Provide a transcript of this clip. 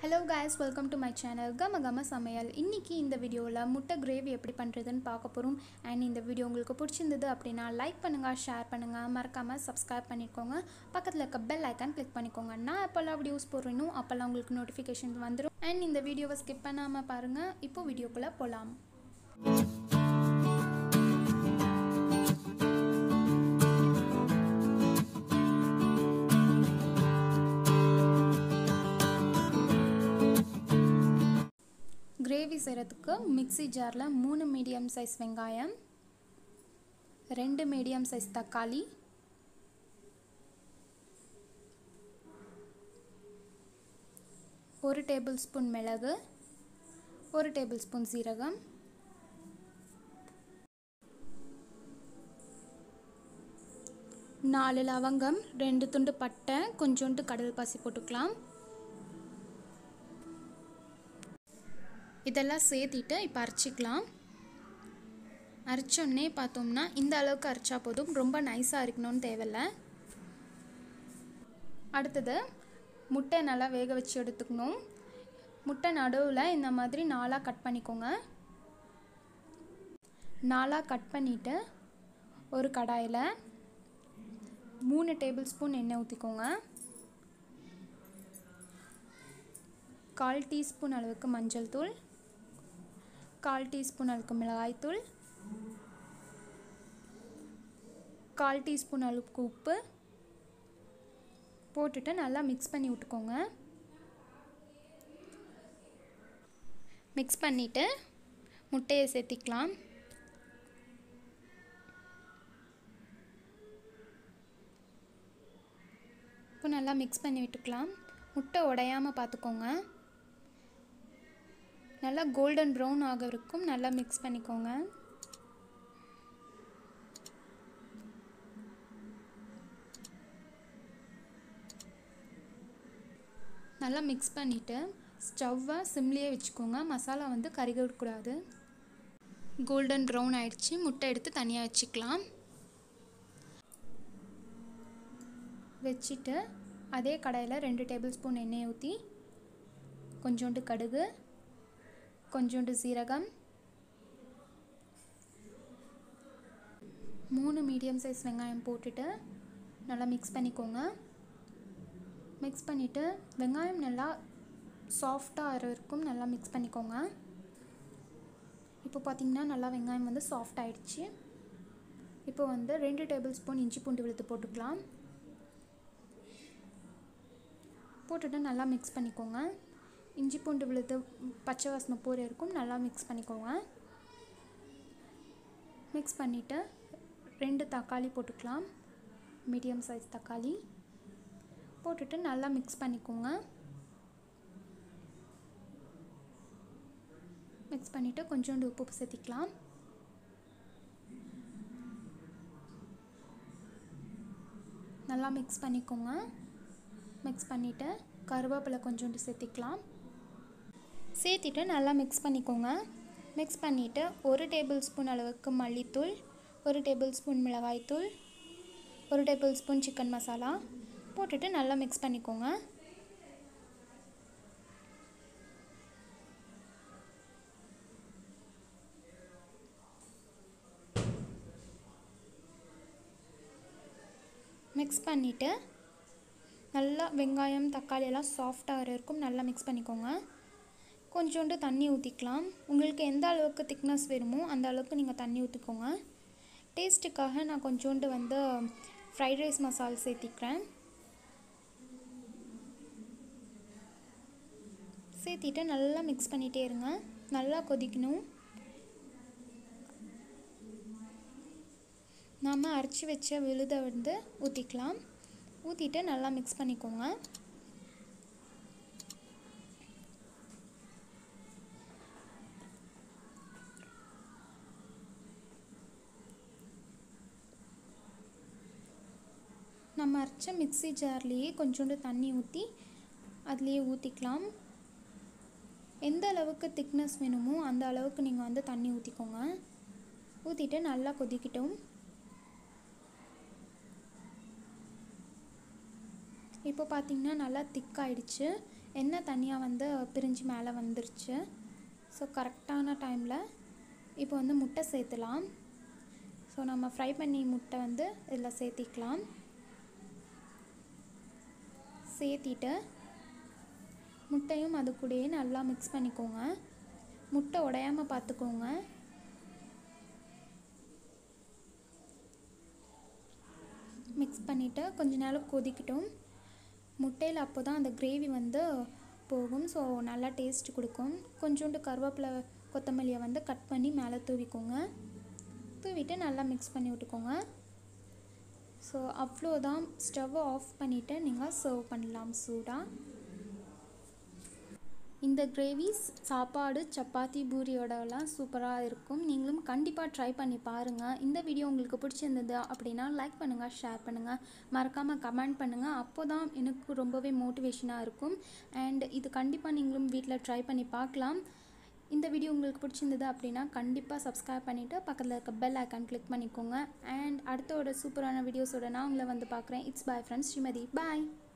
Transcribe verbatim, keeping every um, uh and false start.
Hello guys, welcome to my channel Gama Gama Samayal. இன்னைக்கு இந்த வீடியோல முட்டை கிரேவி எப்படி பண்றதுன்னு பார்க்க போறோம். and இந்த வீடியோ உங்களுக்கு பிடிச்சிருந்தது அப்படினா லைக் பண்ணுங்க, ஷேர் பண்ணுங்க, மறக்காம subscribe பண்ணிக்கோங்க. பக்கத்துல இருக்க bell icon click பண்ணிக்கோங்க. நான் எப்பலாம் வீடியோஸ் போடுறேனோ அப்பலாம் உங்களுக்கு notification வந்துரும். and இந்த வீடியோவை skip பண்ணாம பாருங்க. இப்போ வீடியோக்குள்ள போலாம். கிரேவி செய்யறதுக்கு மிக்ஸி ஜார்ல மூணு மீடியம் சைஸ் வெங்காயம், ரெண்டு மீடியம் சைஸ் தக்காளி, ஒரு டேபிள் ஸ்பூன் மிளகு, ஒரு டேபிள் ஸ்பூன் சீரகம், நாலு லவங்கம், ரெண்டு துண்டு பட்டை, கொஞ்சோண்டு கடல் பாசி போட்டுக்கலாம். இதெல்லாம் சேர்த்திட்டு இப்போ அரைச்சிக்கலாம். அரைச்சோன்னே பார்த்தோம்னா இந்த அளவுக்கு அரைச்சா போதும், ரொம்ப நைஸாக இருக்கணும்னு தேவையில்லை. அடுத்தது முட்டை நல்லா வேக வச்சு எடுத்துக்கணும். முட்டை நடுவில் இந்த மாதிரி நாலாக கட் பண்ணிக்கோங்க. நாலாக கட் பண்ணிவிட்டு ஒரு கடாயில் மூணு டேபிள் ஸ்பூன் எண்ணெய் ஊற்றிக்கோங்க. கால் டீஸ்பூன் அளவுக்கு மஞ்சள் தூள், கால் டீஸ்பூன் அளவுக்கு மிளகாய் தூள், கால் டீஸ்பூன் அளவுக்கு உப்பு போட்டுட்டு நல்லா மிக்ஸ் பண்ணி விட்டுக்கோங்க. மிக்ஸ் பண்ணிவிட்டு முட்டையை சேர்த்திக்கலாம். இப்போ நல்லா மிக்ஸ் பண்ணி விட்டுக்கலாம். முட்டை உடையாமல் பார்த்துக்கோங்க. நல்லா கோல்டன் ப்ரௌன் ஆக வரைக்கும் நல்லா மிக்ஸ் பண்ணிக்கோங்க. நல்லா மிக்ஸ் பண்ணிவிட்டு ஸ்டவ்வை சிம்லேயே வச்சுக்கோங்க. மசாலா வந்து கருக விடக்கூடாது. கோல்டன் ப்ரௌன் ஆயிடுச்சு. முட்டை எடுத்து தனியாக வச்சுக்கலாம். வச்சுட்டு அதே கடாயில் ரெண்டு டேபிள் ஸ்பூன் எண்ணெய் ஊற்றி கொஞ்சோண்டு கடுகு, கொஞ்சோண்டு சீரகம், மூணு மீடியம் சைஸ் வெங்காயம் போட்டுட்டு நல்லா மிக்ஸ் பண்ணிக்கோங்க. மிக்ஸ் பண்ணிவிட்டு வெங்காயம் நல்லா சாஃப்டாக ஆகிற வரைக்கும் நல்லா மிக்ஸ் பண்ணிக்கோங்க. இப்போ பார்த்திங்கன்னா நல்லா வெங்காயம் வந்து சாஃப்ட் ஆகிடுச்சு. இப்போ வந்து ரெண்டு டேபிள் ஸ்பூன் இஞ்சி பூண்டு விழுத்து போட்டுக்கலாம். போட்டுட்டு நல்லா மிக்ஸ் பண்ணிக்கோங்க. இஞ்சி பூண்டு விழுத்து பச்சை வாசனை போகிற இருக்கும் நல்லா மிக்ஸ் பண்ணிக்கோங்க. மிக்ஸ் பண்ணிவிட்டு ரெண்டு தக்காளி போட்டுக்கலாம். மீடியம் சைஸ் தக்காளி போட்டுட்டு நல்லா மிக்ஸ் பண்ணிக்கோங்க. மிக்ஸ் பண்ணிவிட்டு கொஞ்சோண்டு உப்பு சேர்த்திக்கலாம். நல்லா மிக்ஸ் பண்ணிக்கோங்க. மிக்ஸ் பண்ணிவிட்டு கருவேப்பிலை கொஞ்சோண்டு சேர்த்திக்கலாம். சேர்த்திட்டு நல்லா மிக்ஸ் பண்ணிக்கோங்க. மிக்ஸ் பண்ணிவிட்டு ஒரு டேபிள் ஸ்பூன் அளவுக்கு மல்லித்தூள், ஒரு டேபிள் ஸ்பூன் மிளகாய்த்தூள், ஒரு டேபிள் ஸ்பூன் சிக்கன் மசாலா போட்டுட்டு நல்லா மிக்ஸ் பண்ணிக்கோங்க. மிக்ஸ் பண்ணிவிட்டு நல்லா வெங்காயம் தக்காளி எல்லாம் சாஃப்டாக இருக்கும் நல்லா மிக்ஸ் பண்ணிக்கோங்க. கொஞ்சோண்டு தண்ணி ஊற்றிக்கலாம். உங்களுக்கு எந்த அளவுக்கு திக்னஸ் வேணுமோ அந்த அளவுக்கு நீங்கள் தண்ணி ஊற்றிக்கோங்க. டேஸ்ட்டுக்காக நான் கொஞ்சோண்டு வந்து ஃப்ரைட் ரைஸ் மசாலா சேர்த்திக்கிறேன். சேர்த்திட்டு நல்லா மிக்ஸ் பண்ணிகிட்டே இருங்க. நல்லா கொதிக்கணும். நாம் அரைச்சி வச்ச விழுதை வந்து ஊற்றிக்கலாம். ஊற்றிட்டு நல்லா மிக்ஸ் பண்ணிக்கோங்க. நம்ம அரைச்ச மிக்ஸி ஜார்லேயே கொஞ்சோண்டு தண்ணி ஊற்றி அதுலேயே ஊற்றிக்கலாம். எந்த அளவுக்கு திக்னஸ் வேணுமோ அந்த அளவுக்கு நீங்கள் வந்து தண்ணி ஊற்றிக்கோங்க. ஊற்றிட்டு நல்லா கொதிக்கட்டும். இப்போ பார்த்தீங்கன்னா நல்லா திக் ஆயிடுச்சு. எண்ணெய் தனியாக வந்து பிரிஞ்சு மேலே வந்துருச்சு. ஸோ கரெக்டான டைமில் இப்போ வந்து முட்டை சேர்த்துலாம். ஸோ நம்ம ஃப்ரை பண்ணி முட்டை வந்து இதில் சேர்த்திக்கலாம். சேர்த்திட்டு முட்டையும் அது கூடயே நல்லா மிக்ஸ் பண்ணிக்கோங்க. முட்டை உடையாமல் பார்த்துக்கோங்க. மிக்ஸ் பண்ணிவிட்டு கொஞ்ச நேரம் கொதிக்கட்டும். முட்டையில் அப்போ தான் அந்த கிரேவி வந்து போகும். ஸோ நல்லா டேஸ்ட் கொடுக்கும். கொஞ்சோண்டு கருவேப்பிலை கொத்தமல்லியை வந்து கட் பண்ணி மேலே தூவிக்கோங்க. தூவிட்டு நல்லா மிக்ஸ் பண்ணி விட்டுக்கோங்க. ஸோ அவ்வளோதான். ஸ்டவ்வை ஆஃப் பண்ணிவிட்டு நீங்கள் சர்வ் பண்ணலாம் சூடாக. இந்த கிரேவிஸ் சாப்பாடு, சப்பாத்தி, பூரியோடலாம் சூப்பராக இருக்கும். நீங்களும் கண்டிப்பாக ட்ரை பண்ணி பாருங்கள். இந்த வீடியோ உங்களுக்கு பிடிச்சிருந்தது அப்படின்னா லைக் பண்ணுங்கள், ஷேர் பண்ணுங்கள், மறக்காமல் கமெண்ட் பண்ணுங்கள். அப்போ தான் எனக்கு ரொம்பவே மோட்டிவேஷனாக இருக்கும். அண்ட் இது கண்டிப்பாக நீங்களும் வீட்டில் ட்ரை பண்ணி பார்க்கலாம். இந்த வீடியோ உங்களுக்கு பிடிச்சிருந்தது அப்படின்னா கண்டிப்பாக சப்ஸ்கிரைப் பண்ணிவிட்டு பக்கத்தில் இருக்க பெல் ஐக்கான் கிளிக் பண்ணிக்கோங்க. அண்ட் அடுத்தோட சூப்பரான வீடியோஸோட நான் உங்களை வந்து பார்க்குறேன். It's bye friends Srimathi. Bye.